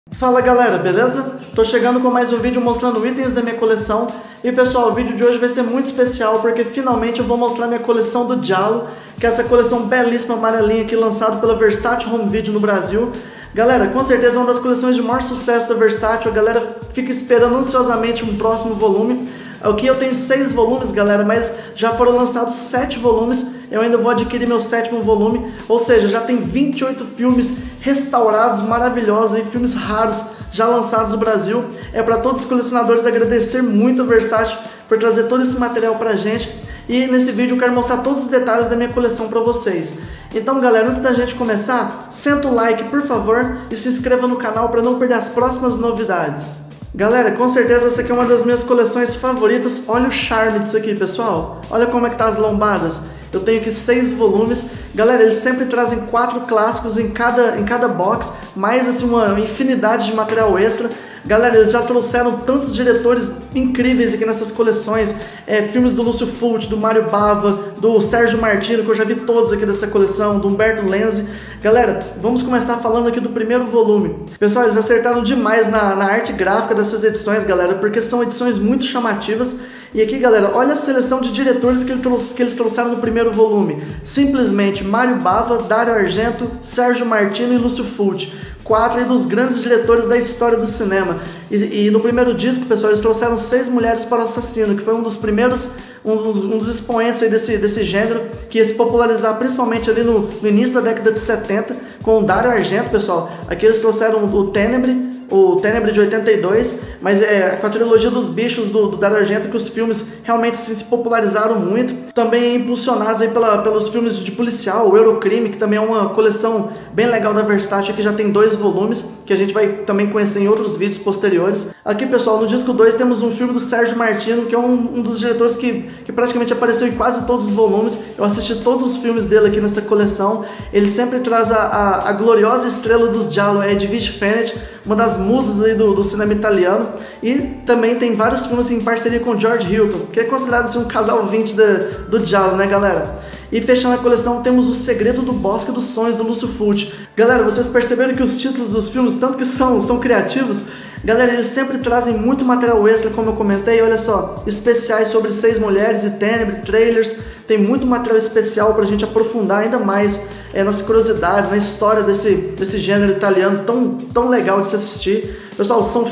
Fala galera, beleza? Tô chegando com mais um vídeo mostrando itens da minha coleção. E pessoal, o vídeo de hoje vai ser muito especial porque finalmente eu vou mostrar minha coleção do Giallo, que é essa coleção belíssima amarelinha aqui lançada pela Versátil Home Video no Brasil. Galera, com certeza é uma das coleções de maior sucesso da Versátil, a galera fica esperando ansiosamente um próximo volume. Aqui eu tenho 6 volumes, galera, mas já foram lançados 7 volumes, eu ainda vou adquirir meu 7º volume, ou seja, já tem 28 filmes restaurados, maravilhosos e filmes raros já lançados no Brasil. É para todos os colecionadores agradecer muito a Versátil por trazer todo esse material pra gente. E nesse vídeo eu quero mostrar todos os detalhes da minha coleção para vocês. Então galera, antes da gente começar, senta o like por favor e se inscreva no canal para não perder as próximas novidades. Galera, com certeza essa aqui é uma das minhas coleções favoritas. Olha o charme disso aqui, pessoal. Olha como é que tá as lombadas. Eu tenho aqui 6 volumes. Galera, eles sempre trazem 4 clássicos em cada box, mais assim uma infinidade de material extra. Galera, eles já trouxeram tantos diretores incríveis aqui nessas coleções. Filmes do Lúcio Fulci, do Mário Bava, do Sérgio Martino, que eu já vi todos aqui dessa coleção, do Umberto Lenzi. Galera, vamos começar falando aqui do primeiro volume. Pessoal, eles acertaram demais na arte gráfica dessas edições, galera, porque são edições muito chamativas. E aqui, galera, olha a seleção de diretores que eles trouxeram no primeiro volume. Simplesmente Mário Bava, Dario Argento, Sérgio Martino e Lúcio Fulci. 4 dos grandes diretores da história do cinema. E no primeiro disco, pessoal, eles trouxeram 6 Mulheres para o Assassino, que foi um dos primeiros, um dos expoentes aí desse gênero, que ia se popularizar principalmente ali no início da década de 70, com o Dario Argento, pessoal. Aqui eles trouxeram o Ténebre de 82, mas com a trilogia dos bichos do Dario Argento, que os filmes realmente se popularizaram muito, também impulsionados aí pelos filmes de policial, o Eurocrime, que também é uma coleção bem legal da Versátil, que já tem 2 volumes, que a gente vai também conhecer em outros vídeos posteriores. Aqui, pessoal, no disco 2 temos um filme do Sérgio Martino, que é um dos diretores que praticamente apareceu em quase todos os volumes. Eu assisti todos os filmes dele aqui nessa coleção. Ele sempre traz a gloriosa estrela dos Giallo, Edwige Fenech, uma das musas aí do cinema italiano, e também tem vários filmes assim, em parceria com George Hilton, que é considerado assim, um casal 20 do Giallo, né galera? E fechando a coleção temos O Segredo do Bosque dos Sonhos, do Lúcio Fulci. Galera, vocês perceberam que os títulos dos filmes, tanto que são criativos, galera, eles sempre trazem muito material extra, como eu comentei, olha só, especiais sobre 6 mulheres e Ténebre, trailers, tem muito material especial pra gente aprofundar ainda mais nas curiosidades, na história desse gênero italiano tão legal de se assistir. Pessoal, são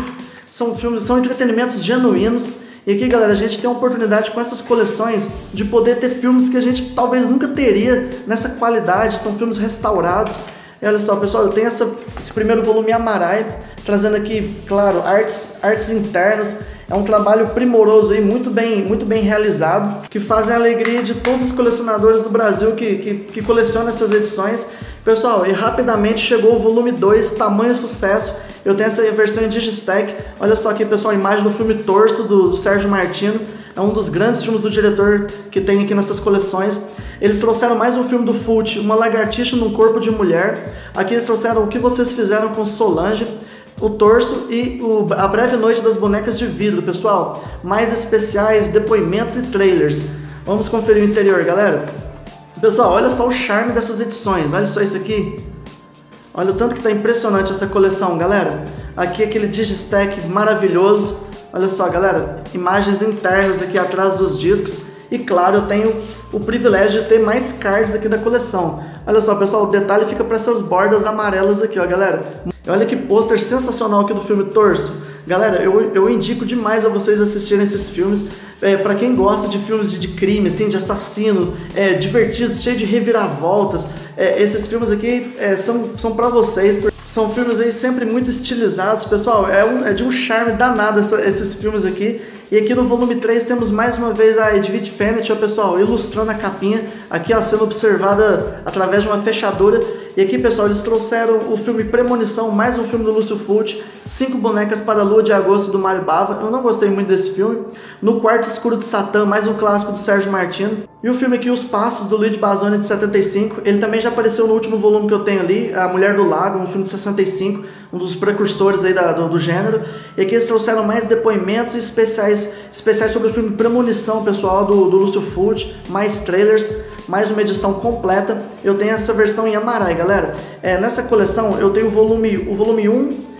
entretenimentos genuínos. E aqui, galera, a gente tem a oportunidade com essas coleções de poder ter filmes que a gente talvez nunca teria nessa qualidade, são filmes restaurados. E olha só, pessoal, eu tenho esse primeiro volume Amarai, trazendo aqui, claro, artes internas. É um trabalho primoroso aí, muito bem realizado, que fazem a alegria de todos os colecionadores do Brasil que colecionam essas edições. Pessoal, e rapidamente chegou o volume 2, tamanho sucesso. Eu tenho essa versão em Digistack. Olha só aqui, pessoal, a imagem do filme Torso, do Sérgio Martino. É um dos grandes filmes do diretor que tem aqui nessas coleções. Eles trouxeram mais um filme do Fulci, Uma Lagartixa num Corpo de Mulher. Aqui eles trouxeram O Que Vocês Fizeram com Solange, O Torso e A Breve Noite das Bonecas de Vidro, pessoal. Mais especiais, depoimentos e trailers. Vamos conferir o interior, galera. Pessoal, olha só o charme dessas edições. Olha só isso aqui. Olha o tanto que tá impressionante essa coleção, galera. Aqui aquele Digistack maravilhoso. Olha só, galera, imagens internas aqui atrás dos discos. E claro, eu tenho o privilégio de ter mais cards aqui da coleção. Olha só, pessoal, o detalhe fica para essas bordas amarelas aqui, ó, galera. Olha que pôster sensacional aqui do filme Torso. Galera, eu indico demais a vocês assistirem esses filmes. Para quem gosta de filmes de crime, assim, de assassinos, divertidos, cheios de reviravoltas, esses filmes aqui são para vocês. São filmes aí sempre muito estilizados, pessoal. É de um charme danado esses filmes aqui. E aqui no volume 3 temos mais uma vez a Edwige Fenech, ó, pessoal, ilustrando a capinha. Aqui ela sendo observada através de uma fechadura. E aqui, pessoal, eles trouxeram o filme Premonição, mais um filme do Lúcio Fulci, 5 bonecas para a Lua de Agosto, do Mário Bava. Eu não gostei muito desse filme. No Quarto Escuro de Satã, mais um clássico do Sérgio Martino. E o filme aqui, Os Passos, do Luigi Bazzoni, de 75. Ele também já apareceu no último volume que eu tenho ali, A Mulher do Lago, um filme de 65, um dos precursores aí do gênero. E aqui eles trouxeram mais depoimentos e especiais sobre o filme Premonição, pessoal, do Lúcio Fulci, mais trailers. mais uma edição completa. Eu tenho essa versão em Amarai, galera. Nessa coleção eu tenho o volume 1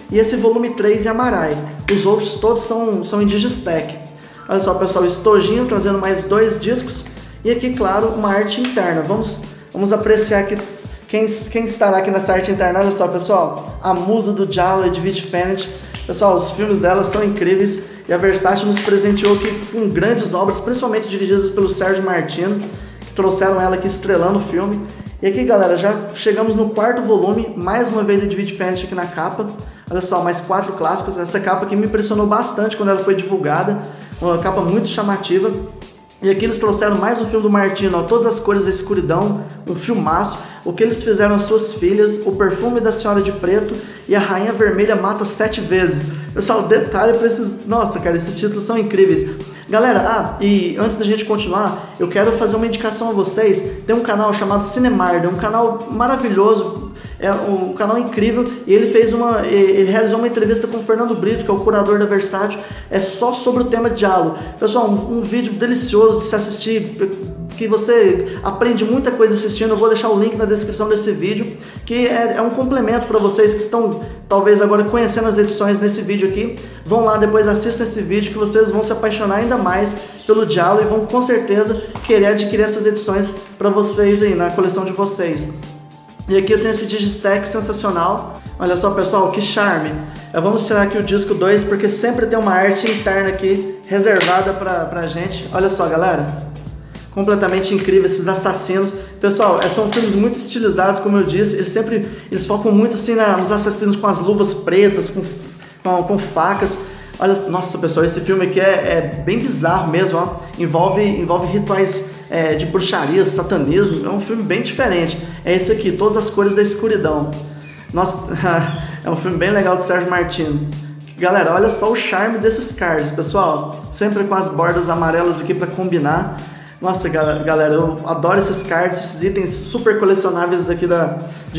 e esse volume 3 em Amarai. Os outros todos são em Digistack. Olha só, pessoal, estojinho trazendo mais 2 discos e aqui, claro, uma arte interna. Vamos apreciar aqui quem estará aqui nessa arte interna. Olha só, pessoal, a musa do Giallo, Edwige Fenech. Pessoal, os filmes dela são incríveis e a Versace nos presenteou aqui com grandes obras, principalmente dirigidas pelo Sérgio Martino, que trouxeram ela aqui estrelando o filme. E aqui, galera, já chegamos no 4º volume, mais uma vez Edwige Fenech aqui na capa. Olha só, mais 4 clássicos. Essa capa aqui me impressionou bastante quando ela foi divulgada, uma capa muito chamativa. E aqui eles trouxeram mais um filme do Martino, ó, Todas as Cores da Escuridão, um filmaço. O que eles fizeram às suas filhas, O Perfume da Senhora de Preto e A Rainha Vermelha Mata 7 vezes. Pessoal, detalhe para esses... Nossa, cara, esses títulos são incríveis. Galera, e antes da gente continuar, eu quero fazer uma indicação a vocês. Tem um canal chamado Cinemarda, um canal maravilhoso, é um canal incrível, e ele realizou uma entrevista com o Fernando Brito, que é o curador da Versace, é só sobre o tema Giallo. Pessoal, um vídeo delicioso de se assistir, que você aprende muita coisa assistindo. Eu vou deixar o link na descrição desse vídeo, que é um complemento para vocês que estão talvez agora conhecendo as edições nesse vídeo aqui. Vão lá, depois assistam esse vídeo que vocês vão se apaixonar ainda mais pelo Giallo e vão com certeza querer adquirir essas edições para vocês aí na coleção de vocês. E aqui eu tenho esse Digistack sensacional. Olha só, pessoal, que charme. Vamos tirar aqui o disco 2 porque sempre tem uma arte interna aqui reservada pra gente. Olha só, galera, completamente incrível esses assassinos. Pessoal, são filmes muito estilizados, como eu disse. Eles focam muito assim nos assassinos com as luvas pretas, com facas. Olha, nossa, pessoal, esse filme aqui é bem bizarro mesmo, ó. Envolve rituais de bruxaria, satanismo. É um filme bem diferente. É esse aqui, Todas as Cores da Escuridão. Nossa, é um filme bem legal do Sérgio Martino. Galera, olha só o charme desses cards, pessoal. Sempre com as bordas amarelas aqui para combinar. Nossa, galera, eu adoro esses cards, esses itens super colecionáveis daqui de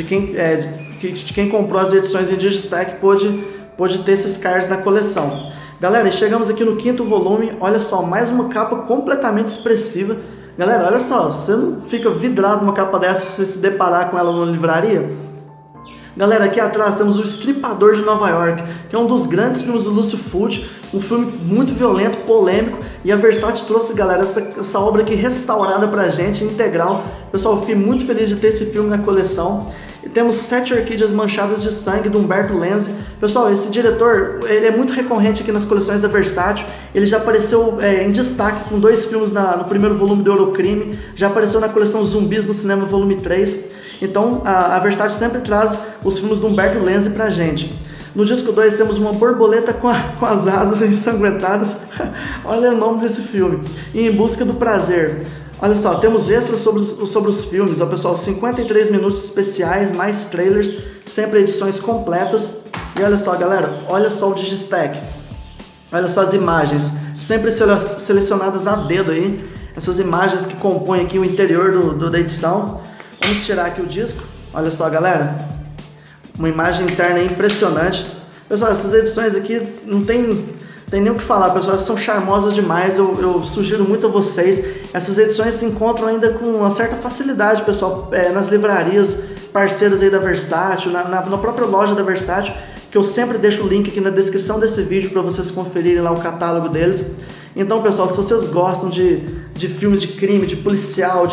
quem comprou as edições em Digistack pôde ter esses cards na coleção. Galera, chegamos aqui no 5º volume. Olha só, mais uma capa completamente expressiva. Galera, olha só, você não fica vidrado numa capa dessa se você se deparar com ela numa livraria? Galera, aqui atrás temos O Estripador de Nova York, que é um dos grandes filmes do Lúcio Fulci, um filme muito violento, polêmico, e a Versace trouxe, galera, essa obra aqui restaurada pra gente, integral. Pessoal, eu fiquei muito feliz de ter esse filme na coleção. E temos 7 Orquídeas Manchadas de Sangue, do Umberto Lenzi. Pessoal, esse diretor, ele é muito recorrente aqui nas coleções da Versace. Ele já apareceu em destaque com 2 filmes no primeiro volume do Eurocrime, já apareceu na coleção Zumbis do Cinema, volume 3. Então, a Versace sempre traz os filmes do Umberto Lenzi pra gente. No disco 2 temos Uma Borboleta com as Asas Ensanguentadas. Olha o nome desse filme. E Em Busca do Prazer. Olha só, temos extras sobre os filmes, ó, pessoal, 53 minutos especiais, mais trailers, sempre edições completas. E olha só, galera, olha só o Digistack. Olha só as imagens, sempre selecionadas a dedo aí. Essas imagens que compõem aqui o interior da edição. Vamos tirar aqui o disco. Olha só, galera, uma imagem interna impressionante. Pessoal, essas edições aqui não tem nem o que falar, pessoal, são charmosas demais. Eu sugiro muito a vocês. Essas edições se encontram ainda com uma certa facilidade, pessoal, nas livrarias parceiras aí da Versace, na própria loja da Versace, que eu sempre deixo o link aqui na descrição desse vídeo para vocês conferirem lá o catálogo deles. Então, pessoal, se vocês gostam de filmes de crime, de policial,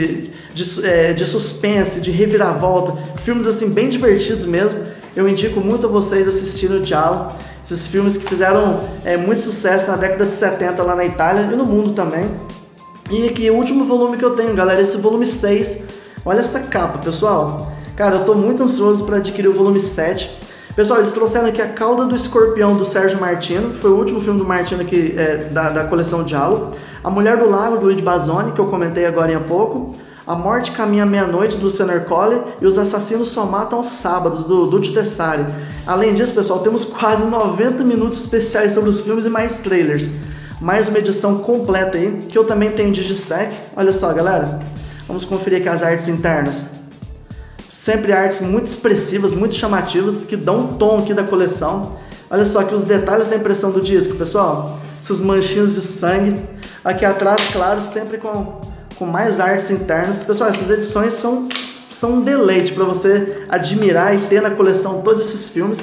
de suspense, de reviravolta, filmes assim bem divertidos mesmo, eu indico muito a vocês assistirem o Giallo. Esses filmes que fizeram muito sucesso na década de 70 lá na Itália e no mundo também. E aqui o último volume que eu tenho, galera, esse volume 6. Olha essa capa, pessoal. Cara, eu tô muito ansioso para adquirir o volume 7. Pessoal, eles trouxeram aqui A Cauda do Escorpião, do Sérgio Martino, que foi o último filme do Martino aqui, da coleção Giallo. A Mulher do Lago, do Luigi Bazzoni, que eu comentei agora há pouco. A Morte Caminha à Meia-Noite, do Luciano Ercole, e Os Assassinos Só Matam aos Sábados, do Duccio Tessari. Além disso, pessoal, temos quase 90 minutos especiais sobre os filmes e mais trailers. Mais uma edição completa aí, que eu também tenho de Digistack. Olha só, galera, vamos conferir aqui as artes internas. Sempre artes muito expressivas, muito chamativas, que dão um tom aqui da coleção. Olha só aqui os detalhes da impressão do disco, pessoal. Essas manchinhas de sangue. Aqui atrás, claro, sempre com mais artes internas. Pessoal, essas edições são um deleite para você admirar e ter na coleção todos esses filmes.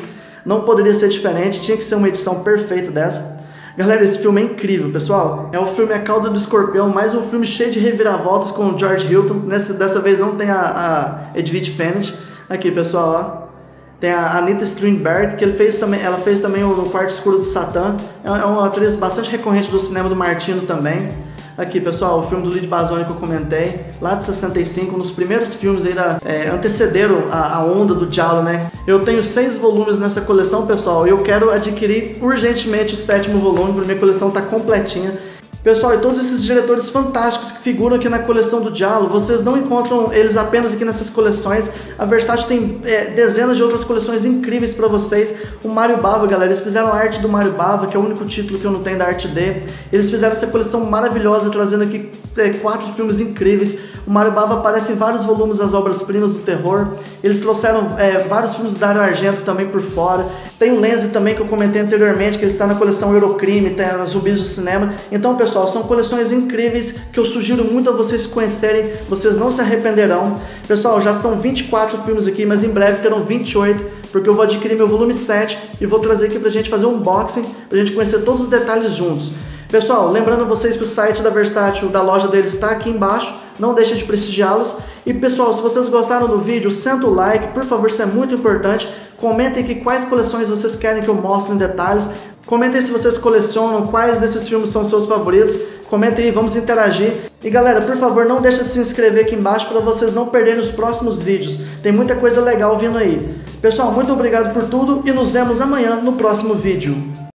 não poderia ser diferente, tinha que ser uma edição perfeita dessa. Galera, esse filme é incrível, pessoal. É o filme A Cauda do Escorpião, mais um filme cheio de reviravoltas com o George Hilton. Dessa vez não tem a Edwidge Fenech. Aqui, pessoal, ó. Tem a Anita Strindberg, que ela fez também o No Quarto Escuro do Satã. É uma atriz bastante recorrente do cinema do Martino também. Aqui, pessoal, o filme do Luigi Bazzoni que eu comentei, lá de 65, nos primeiros filmes aí antecederam a onda do Giallo, né? Eu tenho 6 volumes nessa coleção, pessoal, e eu quero adquirir urgentemente o 7º volume, porque minha coleção tá completinha. Pessoal, e todos esses diretores fantásticos que figuram aqui na coleção do Giallo, vocês não encontram eles apenas aqui nessas coleções. A Versátil tem dezenas de outras coleções incríveis para vocês. O Mário Bava, galera, eles fizeram a arte do Mário Bava, que é o único título que eu não tenho da Arte D. Eles fizeram essa coleção maravilhosa, trazendo aqui 4 filmes incríveis. O Mário Bava aparece em vários volumes das obras-primas do terror. Eles trouxeram vários filmes do Dario Argento também por fora. Tem o Lenzi também, que eu comentei anteriormente, que ele está na coleção Eurocrime, tem as Zumbis do Cinema. Então, pessoal, são coleções incríveis que eu sugiro muito a vocês conhecerem. Vocês não se arrependerão. Pessoal, já são 24 filmes aqui, mas em breve terão 28, porque eu vou adquirir meu volume 7 e vou trazer aqui pra gente fazer um unboxing, pra gente conhecer todos os detalhes juntos. Pessoal, lembrando vocês que o site da Versátil, da loja deles, está aqui embaixo. Não deixe de prestigiá-los. E pessoal, se vocês gostaram do vídeo, senta o like, por favor, isso é muito importante. Comentem aqui quais coleções vocês querem que eu mostre em detalhes. Comentem se vocês colecionam, quais desses filmes são seus favoritos. Comentem aí, vamos interagir. E galera, por favor, não deixe de se inscrever aqui embaixo para vocês não perderem os próximos vídeos. Tem muita coisa legal vindo aí. Pessoal, muito obrigado por tudo e nos vemos amanhã no próximo vídeo.